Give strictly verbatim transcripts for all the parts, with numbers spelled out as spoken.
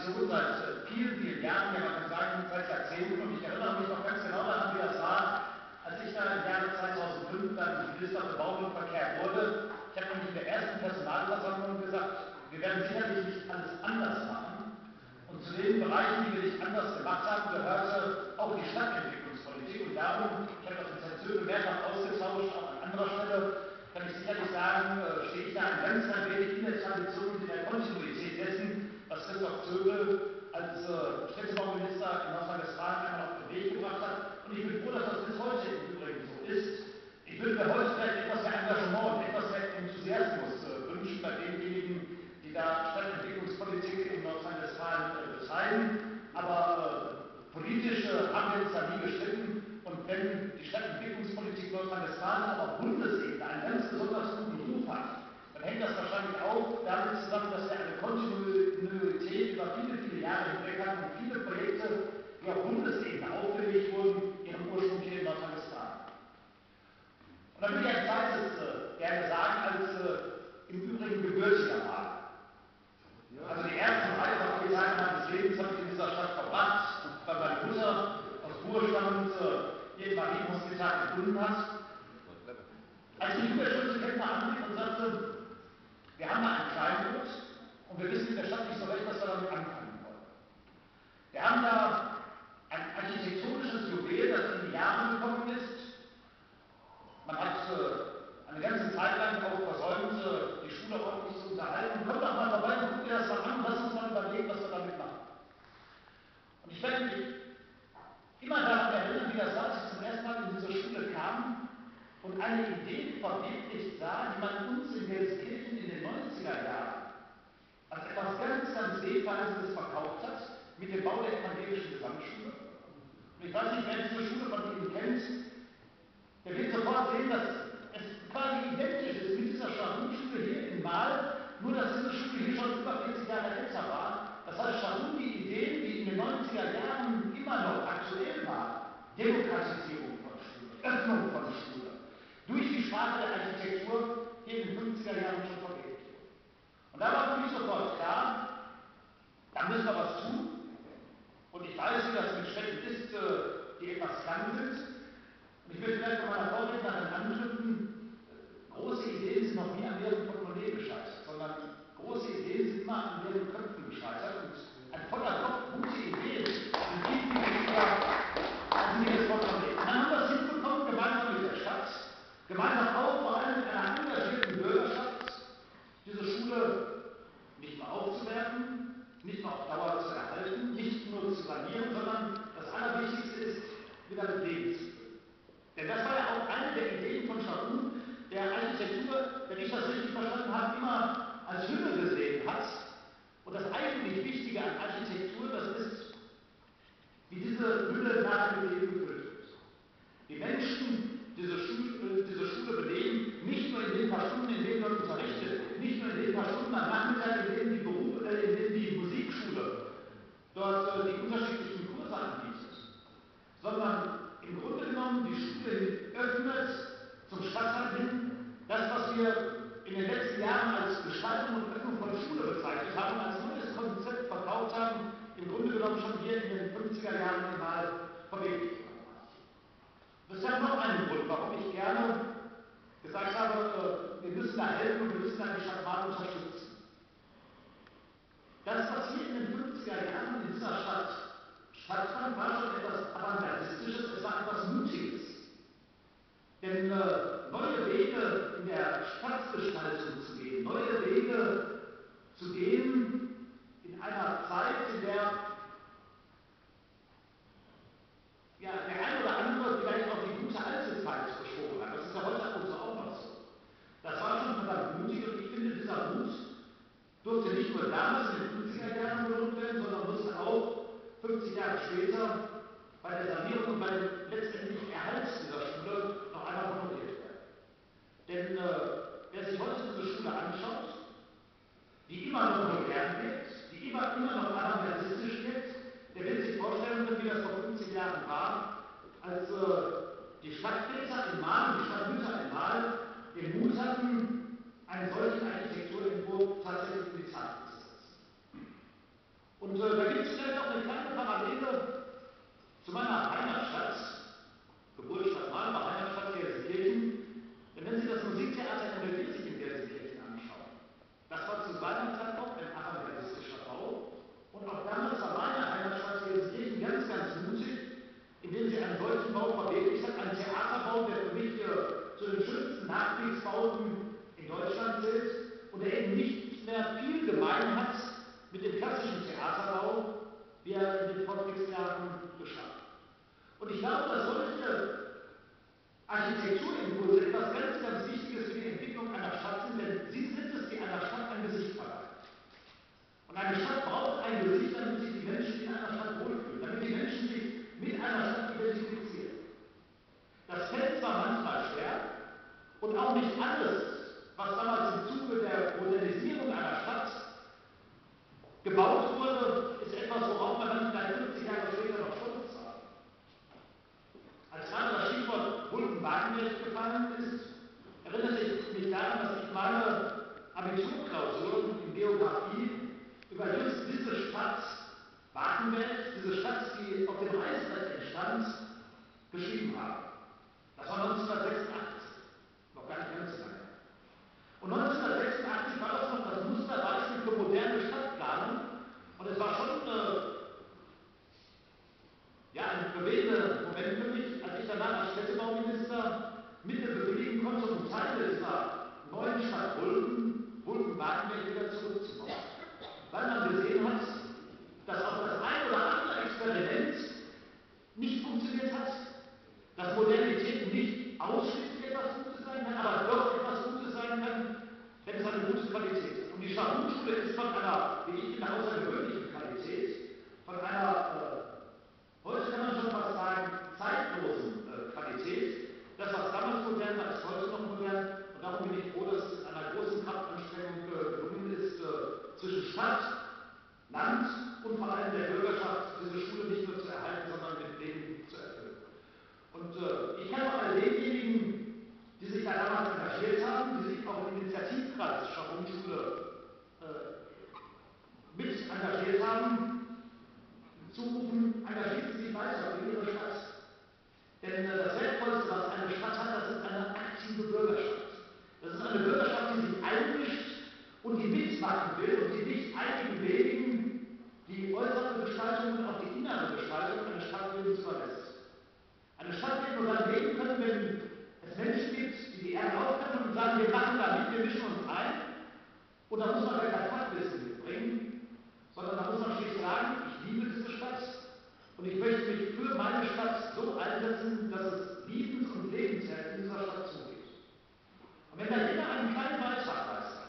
Tradition seit vielen, vielen Jahren, ja man kann sagen seit Jahrzehnten, und ich erinnere mich noch ganz genau daran, wie das war, als ich da im Jahre zweitausendfünf dann Minister für Bau und Verkehr wurde. Ich habe nämlich in der ersten Personalversammlung gesagt, wir werden sicherlich nicht alles anders machen. Und zu den Bereichen, die wir nicht anders gemacht haben, gehörte auch die Stadtentwicklungspolitik. Und darum, ich habe das mit Herrn Zöbel mehrfach ausgetauscht, auch an anderer Stelle, kann ich sicherlich sagen, stehe ich da ein ganz klein wenig in der Tradition und in der Kontinuität dessen, was Christoph Zöbel als äh, Städtebauminister in Nordrhein-Westfalen einmal auf den Weg gebracht hat. Und ich bin froh, dass das bis heute im Übrigen so ist. Ich würde mir heute vielleicht etwas mehr Engagement und etwas mehr Enthusiasmus äh, wünschen bei denjenigen, die da Stadtentwicklungspolitik in Nordrhein-Westfalen äh, betreiben. Aber äh, politisch äh, haben wir uns da nie gestritten. Und wenn die Stadtentwicklungspolitik Nordrhein-Westfalen aber auf Bundesebene einen ganz besonders guten Ruf hat, dann hängt das wahrscheinlich auch damit zusammen, dass wir eine Kontinuität über viele, viele Jahre hinweg hatten und viele Projekte, die auf Bundesebene aufgelegt wurden, ihren Ursprung hier in Nordrhein-Westfalen. Und da würde ich ein zweites äh, gerne sagen, als äh, im Übrigen gebürtiger Mann. Also die ersten dreißig Jahre meines Lebens habe ich in dieser Stadt verbracht, weil meine Mutter aus Ruhestand äh, ihr Marienhospital gefunden hat. Als die Umweltschutzkenntner anrief und sagte, wir haben da ein Kleinboot und wir wissen in der Stadt nicht so recht, was wir damit anfangen wollen. Wir haben da ein architektonisches Juwel, das in die Jahre gekommen ist. Man hat äh, eine ganze Zeit lang auch versäumt, äh, die Schule ordentlich zu unterhalten. Kommt doch mal vorbei und guckt dir das mal an, lass uns mal überlegen, was wir damit machen. Und ich werde mich immer daran erinnern, wie das war, als ich zum ersten Mal in diese Schule kam und eine Idee verwirklicht sah, die man uns in Gelsenkirchen in den neunziger Jahren als etwas ganz, ganz Wegweisendes verkauft hat, mit dem Bau der evangelischen Gesamtschule. Und ich weiß nicht, wer diese Schule von Ihnen kennt, der wird sofort sehen, dass es quasi identisch ist mit dieser Scharun-Schule hier in Mahl, nur dass diese Schule hier schon über vierzig Jahre älter war. Das heißt, Scharun, die Ideen, die in den neunziger Jahren immer noch aktuell waren, Demokratisierung von Schule, Öffnung von Schule, durch die Sprache der Architektur hier in den fünfziger Jahren schon verwirklicht wurde. Und da war für mich sofort klar, da müssen wir was tun. Und ich weiß, wie das mit Städten ist, die etwas klein sind. Und ich will vielleicht von meiner Vorrednerin anknüpfen, große Ideen sind noch nie an leeren Portemonnaie gescheitert, sondern große Ideen sind immer an leeren Köpfen gescheitert. Und ein voller Kopf, gute Ideen sind viel, viel wichtiger als ein leeres Portemonnaie. Und dann haben wir es hinbekommen, gemeinsam mit der Stadt, gemeinsam auch vor allem mit einer engagierten Bürgerschaft, diese Schule nicht nur aufzuwerten, nicht nur auf Dauer zu erhalten, nicht nur zu sanieren, sondern das Allerwichtigste ist, wieder mit Leben zu füllen. Denn das war ja auch eine der Ideen von Scharun, der Architektur, wenn ich das richtig verstanden habe, immer als Hülle gesehen hat. Und das eigentlich Wichtige an Architektur, das ist, wie diese Hülle nachher mit Leben gefüllt wird. Die Menschen diese Schule, diese Schule beleben, nicht nur in den paar Stunden, in denen man unterrichtet, nicht nur in den paar Stunden am Nachmittag, in denen die, Berufe, äh, in denen die Musikschule dort äh, die unterschiedlichen Kurse anbietet, sondern im Grunde genommen die Schule öffnet zum Stadtteil hin das, was wir in den letzten Jahren als Gestaltung und Öffnung von Schule bezeichnet haben, als neues Konzept verkauft haben, im Grunde genommen schon hier in den fünfziger Jahren mal verwirklicht. Das ist ja noch ein Grund, warum ich gerne gesagt habe, wir müssen da helfen und wir müssen da die Stadt Mahl unterstützen. Das, was hier in den fünfziger Jahren in dieser Stadt stattfand, war schon etwas Avantgardistisches, es war etwas Mutiges. Denn äh, neue Wege in der Stadtgestaltung zu gehen, neue Wege zu gehen in einer Zeit, in der ja, der ein oder andere vielleicht auch die gute alte Zeit beschworen hat. Das ist ja heute ab und zu auch noch so. Das war schon verdammt mutig und ich finde, dieser Mut durfte nicht nur damals in den fünfziger Jahren belohnt werden, sondern musste auch fünfzig Jahre später bei der Sanierung und bei dem letztendlichen Erhalt dieser Schule noch einmal honoriert werden. Denn äh, wer sich heute diese Schule anschaut, die immer noch modern wird, die immer, immer noch avantgardistisch wird, der wird sich vorstellen können, wie das vor fünfzig Jahren war, als äh, die Stadtplätzer in Mahl und die Stadtmütter in Mahl den Mut hatten, einen solchen Architekturentwurf tatsächlich in die Tat zu setzen. Und Und äh, da gibt es vielleicht auch eine kleine Parallele zu meiner Heimatstadt, Geburtsstadt Malmö, Heimatstadt Gelsenkirchen. Denn wenn Sie das Musiktheater in der Kirche in Gelsenkirchen anschauen, das war zu seiner Zeit auch ein avantgardistischer Bau. Und auch damals war meine Heimatstadt Gelsenkirchen ganz, ganz mutig, indem sie einen solchen Bau verwirklicht hat, einen Theaterbau, der für mich äh, zu den schönsten Nachkriegsbauten in Deutschland zählt und der eben nicht mehr viel gemein hat mit dem klassischen Theaterbau, wie er in den Vorkriegsjahren geschah. Und ich glaube, dass solche Architekturimpulse etwas ganz, ganz Wichtiges für die Entwicklung einer Stadt sind, denn sie sind es, die einer Stadt ein Gesicht verleihen. Und eine Stadt braucht ein Gesicht, damit sich die Menschen in einer Stadt wohlfühlen, damit die Menschen sich mit einer Stadt identifizieren. Das fällt zwar manchmal schwer und auch nicht alles, was damals im Zuge der Modernisierung einer Stadt gebaut wurde, ist etwas, worauf man dann vielleicht fünfzig Jahre später noch stolz war. Als gerade das Stichwort Hulken-Wagenrecht gefallen ist, erinnert ich mich daran, dass ich meine Abiturklausur in Geografie über just diese Stadt Wagenberg, diese Stadt, die auf dem Reißbrett entstand, geschrieben habe. Das war neunzehnhundertsechsundachtzig, noch gar nicht ganz so lange. Und neunzehnhundertsechsundachtzig war das noch das Musterbeispiel für moderne Stadtplanung. Und es war schon äh, ja, ein bewegender Moment für mich, als ich danach als Städtebauminister Mittel bewilligen konnte, um Teile dieser neuen Stadt Wulfen, Wulfen-Wagenberg wieder zurückzubauen. Weil man gesehen hat, dass auch das ein oder andere Experiment nicht funktioniert hat, dass Modernität nicht ausschließlich etwas Gutes sein kann, aber doch etwas Gutes sein kann, wenn es eine gute Qualität hat. Und die Schachunschule ist von einer, wie ich finde, außergewöhnlichen Qualität, von einer, äh, heute kann man schon fast sagen, zeitlosen äh, Qualität. Das, was damals modern war, ist heute noch modern. Und darum bin ich froh, dass es in einer großen Kraftanstrengung äh, gelungen ist, äh, zwischen Stadt, Land und vor allem der Bürgerschaft diese Schule nicht nur zu erhalten, sondern mit Leben zu erfüllen. Und äh, ich kann auch all denjenigen, die sich da damals engagiert haben, die sich auch im Initiativkreis Schachunschule äh, mit engagiert haben, zurufen, engagieren Sie sich weiter für Ihre Stadt. Denn äh, das Wertvollste, was eine Stadt hat, das ist eine aktive Bürgerschaft. Das ist eine Bürgerschaft, die sich einmischt und die mitmachen will und die nicht einigen wenigen die äußere Gestaltung und auch die innere Gestaltung eines Stadtlebens verlässt. Eine Stadt wird nur dann leben können, wenn es Menschen gibt, die die Erde aufnehmen und sagen, wir machen da mit, wir mischen uns ein. Und da muss man gar kein Fachwissen mitbringen, sondern da muss man schlicht sagen, ich liebe diese Stadt und ich möchte mich für meine Stadt so einsetzen, dass es liebens- und lebenswert in dieser Stadt zugeht. Und wenn da jeder einen kleinen Beitrag leistet,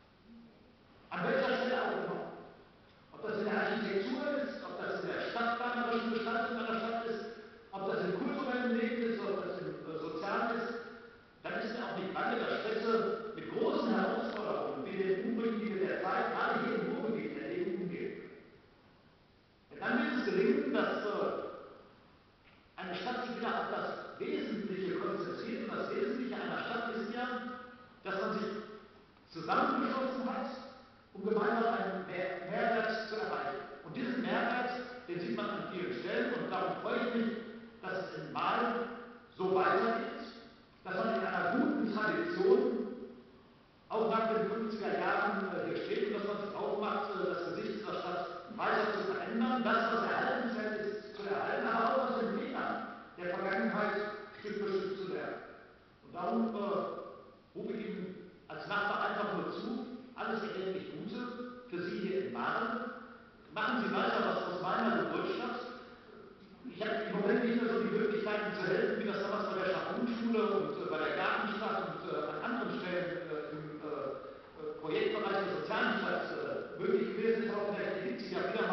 an welcher Stelle auch immer, ob das in der Architektur ist, ob das in der stadtplanerischen Gestaltung einer Stadt ist, ob das im kulturellen Leben ist, ob das im äh, Sozialen ist, dann ist mir auch nicht bange, dass Städte mit großen Herausforderungen, wie den übrigen, die wir derzeit gerade hier im Ruhrgebiet erleben, umgehen. Denn dann wird es gelingen, dass äh, eine Stadt sich wieder auf das Wesentliche konzentriert. Und das Wesentliche einer Stadt ist ja, dass man sich zusammengeschlossen hat, um gemeinsam einen Mehr Mehrwert zu erreichen. Und diesen Mehrwert, den sieht man an vielen Stellen und darum freue ich mich, dass es in Mal so weitergeht, dass man in einer guten Tradition auch nach den fünfziger Jahren äh, hier steht und dass man sich aufmacht, äh, das Gesicht dieser Stadt weiter zu verändern, das, was erhaltenswert ist, zu erhalten, aber auch aus den Fehlern der Vergangenheit Stück für Stück zu lernen. Und darum äh, rufe ich Ihnen als Nachbar einfach nur zu, alles erdenklich Gute für Sie hier in Maren. Machen Sie weiter was aus meiner Geburtsstadt. Ich habe im Moment nicht mehr so die Möglichkeiten zu helfen, wie das damals bei der Schachunschule und äh, bei der Gartenstadt und äh, an anderen Stellen äh, im äh, Projektbereich der sozialen Stadt äh, möglich gewesen ist. Aber vielleicht ergibt sich ja wieder